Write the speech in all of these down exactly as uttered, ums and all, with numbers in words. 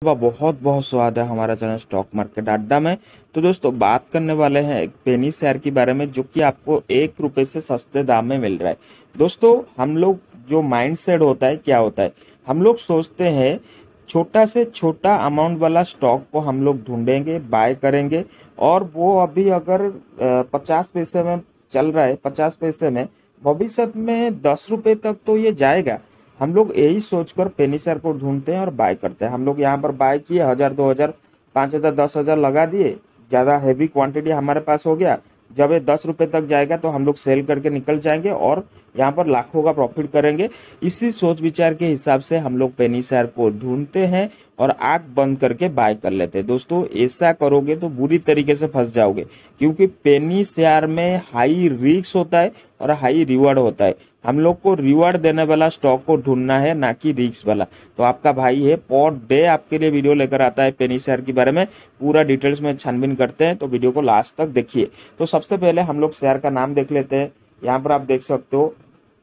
सुबह बहुत बहुत स्वागत है हमारा चैनल स्टॉक मार्केट अड्डा में। तो दोस्तों बात करने वाले हैं एक पेनी शेयर के बारे में जो कि आपको एक रुपए से सस्ते दाम में मिल रहा है। दोस्तों हम लोग जो माइंड सेट होता है क्या होता है, हम लोग सोचते हैं छोटा से छोटा अमाउंट वाला स्टॉक को हम लोग ढूंढेंगे, बाय करेंगे और वो अभी अगर पचास पैसे में चल रहा है, पचास पैसे में भविष्य में दस रुपए तक तो ये जाएगा। हम लोग यही सोचकर पेनी शेयर को ढूंढते हैं और बाय करते हैं। हम लोग यहाँ पर बाय किए, हजार दो हजार पाँच हजार दस हजार लगा दिए, ज्यादा हैवी क्वांटिटी हमारे पास हो गया। जब ये दस रुपए तक जाएगा तो हम लोग सेल करके निकल जाएंगे और यहाँ पर लाखों का प्रॉफिट करेंगे। इसी सोच विचार के हिसाब से हम लोग पेनी शेयर को ढूंढते हैं और आंख बंद करके बाय कर लेते हैं। दोस्तों ऐसा करोगे तो बुरी तरीके से फंस जाओगे, क्योंकि पेनी शेयर में हाई रिस्क होता है और हाई रिवॉर्ड होता है। हम लोग को रिवॉर्ड देने वाला स्टॉक को ढूंढना है, ना कि रिस्क वाला। तो आपका भाई है पर डे आपके लिए वीडियो लेकर आता है पेनी शेयर के बारे में, पूरा डिटेल्स में छानबीन करते हैं, तो वीडियो को लास्ट तक देखिए। तो सबसे पहले हम लोग शेयर का नाम देख लेते हैं। यहाँ पर आप देख सकते हो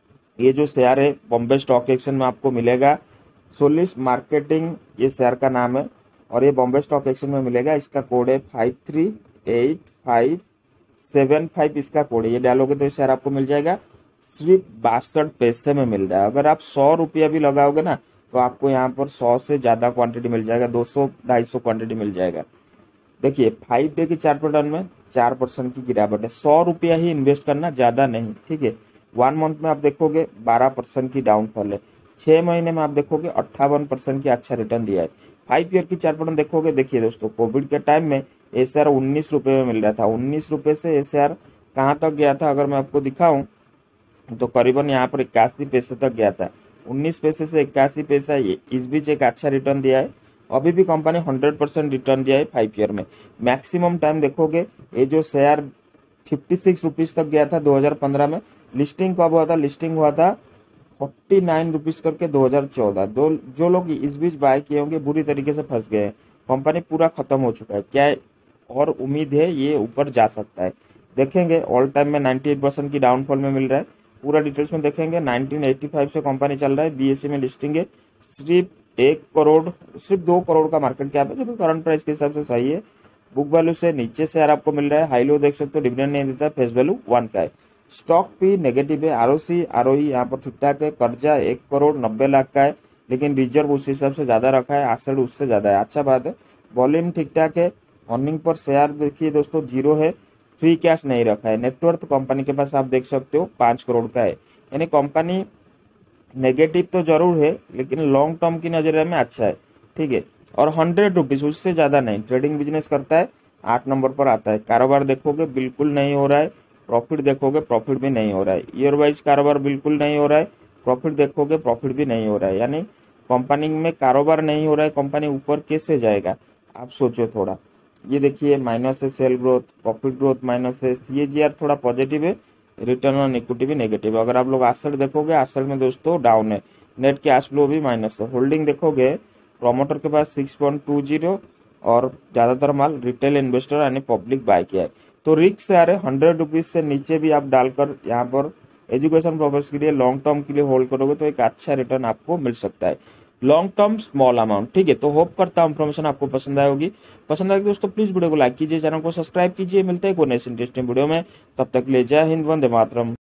ये जो शेयर है बॉम्बे स्टॉक एक्सचेंज में आपको मिलेगा। सोलिस मार्केटिंग ये शेयर का नाम है और ये बॉम्बे स्टॉक एक्सचेंज में मिलेगा। इसका कोड है five three eight five seven five, इसका कोड है। ये डालोगे तो ये शेयर आपको मिल जाएगा। सिर्फ बासठ पैसे में मिल रहा है। अगर आप सौ रुपया भी लगाओगे ना तो आपको यहाँ पर सौ से ज्यादा क्वांटिटी मिल जाएगा, दो सौ ढाई सौ क्वांटिटी मिल जाएगा। देखिए फाइव डे की चार पैटर्न में चार परसेंट की गिरावट है। सौ रुपया ही इन्वेस्ट करना, ज्यादा नहीं, ठीक है। वन मंथ में आप देखोगे बारह परसेंट की डाउनफॉल है। छह महीने में आप देखोगे अट्ठावन परसेंट की अच्छा रिटर्न दिया है। फाइव ईयर की चार पैटर्न देखोगे, देखिए दोस्तों कोविड के टाइम में ए शेयर उन्नीस रुपए में मिल रहा था। उन्नीस रुपए से ए शेयर कहाँ तक गया था अगर मैं आपको दिखाऊं तो करीबन यहाँ पर इक्यासी पैसे तक गया था। उन्नीस पैसे से इक्यासी पैसा, ये इस बीच एक अच्छा रिटर्न दिया है। अभी भी कंपनी हंड्रेड परसेंट रिटर्न दिया है फाइव ईयर में। मैक्सिमम टाइम देखोगे ये जो शेयर फिफ्टी सिक्स रुपीज तक गया था दो हजार पंद्रह में। लिस्टिंग कब हुआ था? लिस्टिंग हुआ था फोर्टी नाइन रुपीज करके दो हजार चौदह। दो जो लोग इस बीच बाय किए होंगे बुरी तरीके से फंस गए हैं। कंपनी पूरा खत्म हो चुका है। क्या और उम्मीद है ये ऊपर जा सकता है? देखेंगे ऑल टाइम में नाइन्टी एट परसेंट की डाउनफॉल में मिल रहा है। पूरा डिटेल्स में देखेंगे। नाइनटीन एटी फाइव से कंपनी चल रहा है, बीएसई में लिस्टिंग है। सिर्फ एक करोड़ सिर्फ दो करोड़ का मार्केट कैप है, जो कि करंट प्राइस के हिसाब से सही है। बुक वैल्यू से नीचे शेयर आपको मिल रहा है। हाई लो देख सकते हो, डिविडेंड नहीं देता, फेस वैल्यू वन का है। स्टॉक भी नेगेटिव है। आरओसी आरओई यहाँ पर ठीक ठाक है। कर्जा एक करोड़ नब्बे लाख का है, लेकिन रिजर्व उस हिसाब से ज्यादा रखा है, एसेट उससे ज्यादा है। अच्छा बात है। वॉल्यूम ठीक ठाक है। अर्निंग पर शेयर देखिए दोस्तों जीरो है। फ्री कैश नहीं रखा है। नेटवर्थ कंपनी के पास आप देख सकते हो पांच करोड़ का है। यानी कंपनी नेगेटिव तो जरूर है, लेकिन लॉन्ग टर्म की नजर में अच्छा है, ठीक है। और हंड्रेड रुपीज उससे ज्यादा नहीं। ट्रेडिंग बिजनेस करता है, आठ नंबर पर आता है। कारोबार देखोगे बिल्कुल नहीं हो रहा है। प्रॉफिट देखोगे प्रॉफिट भी नहीं हो रहा है। ईयर वाइज कारोबार बिल्कुल नहीं हो रहा है। प्रॉफिट देखोगे प्रॉफिट भी नहीं हो रहा है। यानी कंपनी में कारोबार नहीं हो रहा है, कंपनी ऊपर कैसे जाएगा आप सोचो थोड़ा। ये देखिए माइनस है, sale growth, profit growth minus है। सीएजीआर थोड़ा पॉजिटिव है, रिटर्न ऑन इक्विटी भी नेगेटिव है। अगर आप लोग एसेट देखोगे, एसेट में दोस्तों डाउन है। नेट कैश फ्लो भी माइनस है। होल्डिंग देखोगे प्रोमोटर के पास सिक्स पॉइंट टू जीरो और ज्यादातर माल रिटेल इन्वेस्टर यानी पब्लिक बाय किया है। तो रिस्क आ रहे हंड्रेड रुपीज से नीचे भी आप डालकर यहाँ पर एजुकेशन पर्पज के लिए लॉन्ग टर्म के लिए होल्ड करोगे तो एक अच्छा रिटर्न आपको मिल सकता है। लॉन्ग टर्म स्मॉल अमाउंट, ठीक है। तो होप करता हूँ इन्फॉर्मेशन आपको पसंद आई होगी। पसंद आएगी दोस्तों प्लीज वीडियो को लाइक कीजिए, चैनल को सब्सक्राइब कीजिए। मिलते हैं कोई नेक्स्ट इंटरेस्टिंग वीडियो में, तब तक ले जय हिंद, वंदे मातरम।